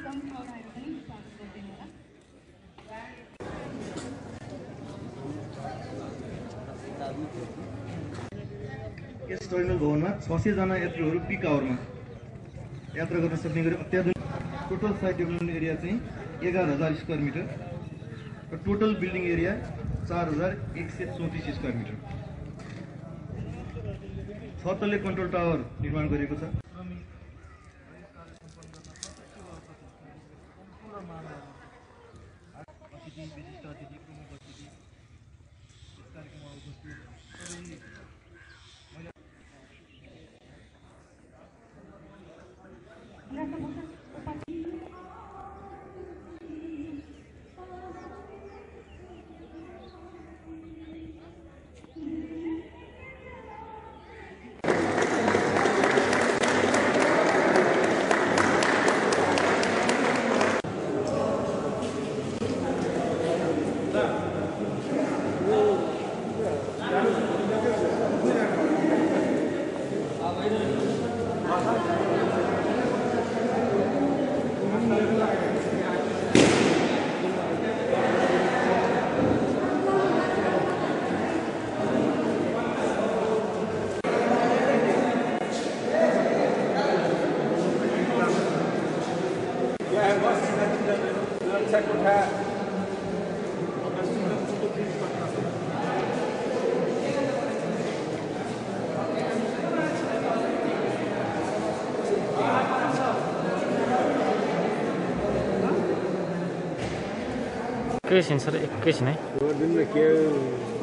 यस terminal भवनमा 600 जना यात्रीहरू पिक आवरमा यात्रा गर्न सक्ने गरी अत्याधुनिक टोटल साइट डेभलपमेन्ट एरिया चाहिँ 11,000 स्क्वायर मिटर र total building area 4,134 square metre. 6 तल्ले कन्ट्रोल टावर निर्माण गरिएको छ। विशिष्ट अतिथि प्रमुख अतिथि यस कार्यक्रममा उपस्थित एकैछिन सर, एकैछिन है।